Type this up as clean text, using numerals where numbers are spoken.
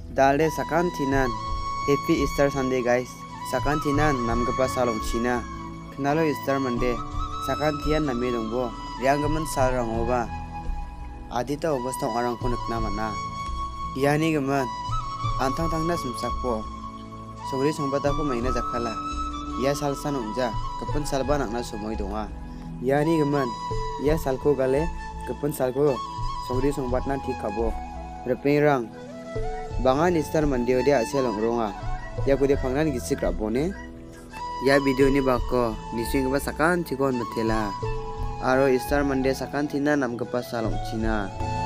Dalde sakan tinan. Happy Easter Sunday guys. Sakan tinan namgapa salong china. Kenalo Easter Monday. Sakan tian nami dongbo. Yang sal rangoba. Adita obostong orang kunik nama na. Yani gemen. Antang tangna sumsakpo. Sogri songbata ko maina jakala. Ya salsan unja. Kepen salba nakna sumoy donga. Yani gemen. Ya salko gale. Kepen salko. Sogri songbatna tikabo. Repeng rang. Bangan Easter Monday dia aselong ronga. Ya kude pangnan gisik rabone. Ya video ni bako nising ba sakan tikon metela. Aro Easter Monday sakan tina nam kepas salong Cina.